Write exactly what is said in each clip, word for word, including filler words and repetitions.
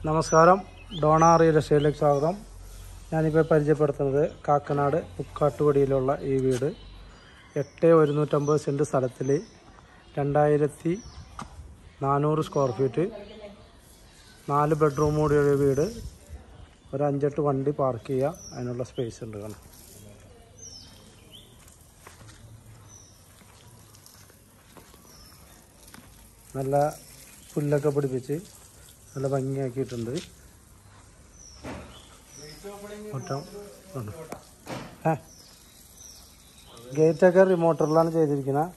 നമസ്കാരം, Donna real എസ്റ്റേറ്റിലേക്ക് സ്വാഗതം. ഞാനിപ്പോൾ പരിചയപ്പെടുത്തുന്നത് കാക്കനാട് മുക്കാട്ടുപടിയിലുള്ള ഈ വീട്. എട്ട് ഒരുന്നൂറ്റമ്പത് സെൻറ്റ് സ്ഥലത്തിൽ രണ്ടായിരത്തി നാനൂറ് സ്ക്വയർ ഫീറ്റ്, നാല് ബെഡ്റൂം കൂടിയൊരു വീട്. ഒരു അഞ്ചെട്ട് വണ്ടി പാർക്ക് ചെയ്യുക, അതിനുള്ള സ്പേസ് ഉണ്ട്. കാണാം, നല്ല പുല്ലൊക്കെ പിടിപ്പിച്ച് നല്ല ഭംഗിയാക്കിയിട്ടുണ്ട്. മൊത്തം ഏ ഗേറ്റൊക്കെ റിമോട്ടറിലാണ് ചെയ്തിരിക്കുന്നത്.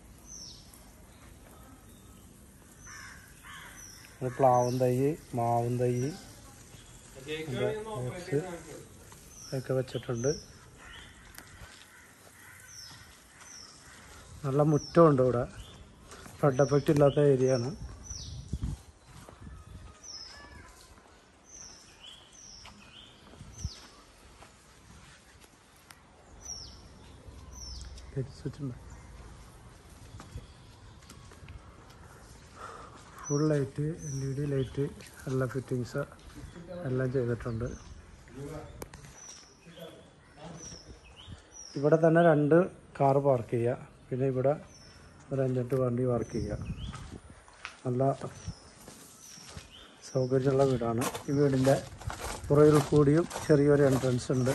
പ്ലാവും തൈ, മാവും തൈ ഒക്കെ വെച്ചിട്ടുണ്ട്. നല്ല മുറ്റമുണ്ട് ഇവിടെ. ഫ്ലഡ് എഫക്റ്റ് ഇല്ലാത്ത ഏരിയ ആണ്. Full light, L E D light, എല്ലാ ഫിറ്റിങ്സ് എല്ലാം ചെയ്തിട്ടുണ്ട്. ഇവിടെ തന്നെ രണ്ട് കാർ പാർക്ക് ചെയ്യുക, പിന്നെ ഇവിടെ ഒരു അഞ്ചെട്ട് വണ്ടി പാർക്ക് ചെയ്യുക. നല്ല സൗകര്യമുള്ള വീടാണ്. ഈ വീടിൻ്റെ പുറകിൽ കൂടിയും ചെറിയൊരു എൻട്രൻസ് ഉണ്ട്.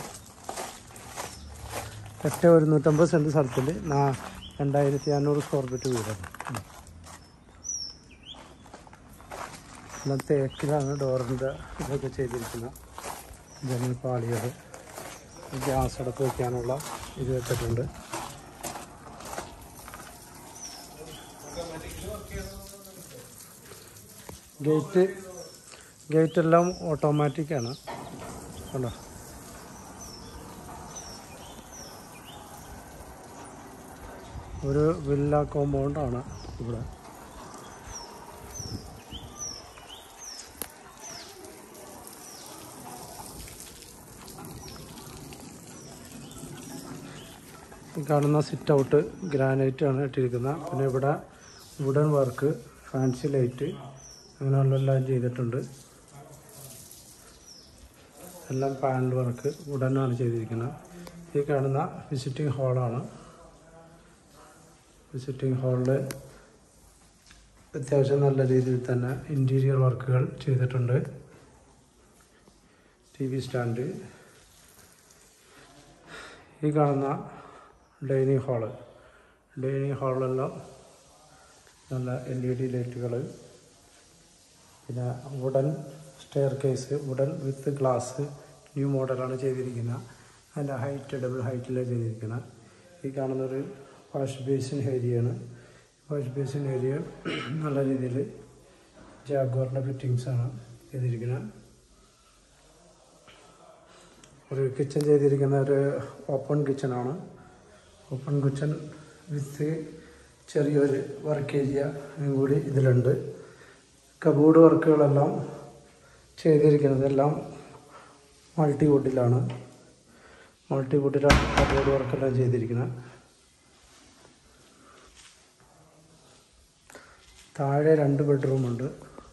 എട്ട് ഒരുന്നൂറ്റമ്പത് സെൻറ്റ് സ്ഥലത്തിൽ നാ രണ്ടായിരത്തി അഞ്ഞൂറ് സ്ക്വയർ ഫീറ്റ് വീടാണ്. എല്ലാം തേക്കിലാണ് ഡോറിൻ്റെ ഇതൊക്കെ ചെയ്തിരിക്കുന്നത്. ജനൽ പാളികൾ, ഗ്യാസ് അടപ്പ് വയ്ക്കാനുള്ള ഇത് വെച്ചിട്ടുണ്ട്. ഗേറ്റ് ഗേറ്റെല്ലാം ഓട്ടോമാറ്റിക്കാണ്. കണ്ടോ, ഒരു വില്ല കോമ്പൗണ്ടാണ് ഇവിടെ. ഈ കാണുന്ന സിറ്റ് ഔട്ട് ഗ്രാനൈറ്റ് ആണ് ഇട്ടിരിക്കുന്നത്. പിന്നെ ഇവിടെ വുഡൻ വർക്ക്, ഫാൻസി ലൈറ്റ്, അങ്ങനെയുള്ളതെല്ലാം ചെയ്തിട്ടുണ്ട്. എല്ലാം പാനൽ വർക്ക് വുഡനാണ് ചെയ്തിരിക്കുന്നത്. ഈ കാണുന്ന വിസിറ്റിംഗ് ഹാളാണ്. വിസിറ്റിംഗ് ഹാളിൽ അത്യാവശ്യം നല്ല രീതിയിൽ തന്നെ ഇൻറ്റീരിയർ വർക്കുകൾ ചെയ്തിട്ടുണ്ട്. T V stand. ഈ കാണുന്ന ഡൈനിങ് ഹാള്. ഡൈനിങ് ഹാളിലെല്ലാം നല്ല എൽ ഇ ഡി ലൈറ്റുകൾ, പിന്നെ wooden staircase, wooden with glass, new മോഡലാണ് ചെയ്തിരിക്കുന്നത്. അതിൻ്റെ ഹൈറ്റ് ഡബിൾ ഹൈറ്റിലാണ് ചെയ്തിരിക്കുന്നത്. ഈ കാണുന്നൊരു വാഷ് ബേസിൻ ഏരിയയാണ്. വാഷ് ബേസിൻ ഏരിയ നല്ല രീതിയിൽ ജാഗ്വാറിൻ്റെ ഫിറ്റിങ്സാണ് ചെയ്തിരിക്കുന്നത്. ഒരു കിച്ചൺ ചെയ്തിരിക്കുന്ന ഒരു ഓപ്പൺ കിച്ചണാണ്. ഓപ്പൺ കിച്ചൺ വിത്ത് ചെറിയൊരു വർക്ക് ഏരിയ കൂടി ഇതിലുണ്ട്. കബോർഡ് വർക്കുകളെല്ലാം ചെയ്തിരിക്കുന്നത് എല്ലാം മൾട്ടിവുഡിലാണ്. മൾട്ടിവുഡിലാണ് കബോർഡ് വർക്കെല്ലാം ചെയ്തിരിക്കുന്നത്. താഴെ രണ്ട് ബെഡ്റൂമുണ്ട്.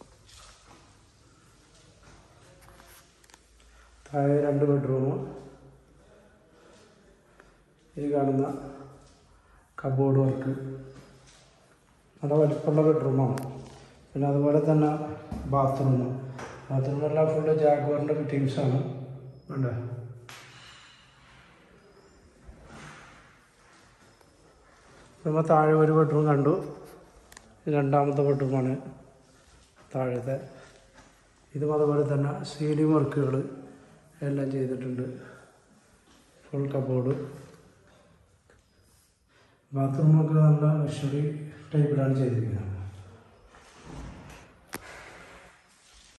താഴെ രണ്ട് ബെഡ്റൂം. ഈ കാണുന്ന കബോർഡ് വർക്ക് നല്ല വലിപ്പമുള്ള ബെഡ്റൂമാണ്. പിന്നെ അതുപോലെ തന്നെ ബാത്റൂം. ബാത്റൂമെല്ലാം ഫുള്ള് ജാഗ്വാറിൻ്റെ ഫിറ്റിങ്സാണ്. വേണ്ടേ, നമ്മൾ താഴെ ഒരു ബെഡ്റൂം കണ്ടു. രണ്ടാമത്തെ ബെഡ്റൂമാണ് താഴത്തെ. ഇതും അതുപോലെ തന്നെ സീലിംഗ് വർക്കുകൾ എല്ലാം ചെയ്തിട്ടുണ്ട്. Full cupboard. ബാത്റൂമൊക്കെ നല്ല ലക്ഷറി ടൈപ്പിലാണ് ചെയ്തിരിക്കുന്നത്.